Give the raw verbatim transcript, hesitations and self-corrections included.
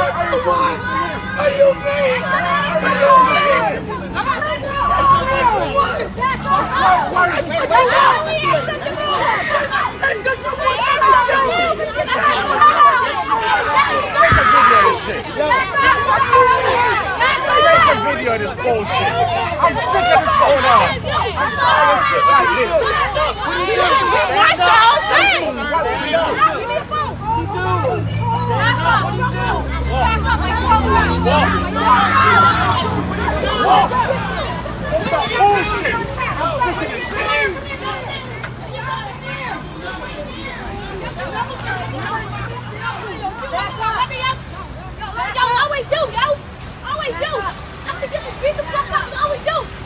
What are you mean? What are you mean? Make a video of this bullshit. I'm sick of this going on. I'm tired of shit like this. Watch the whole thing. It's some bullshit. I'm sick of this shit. Yo, always do, yo. Always do. I think this is beat the fuck up. Always do.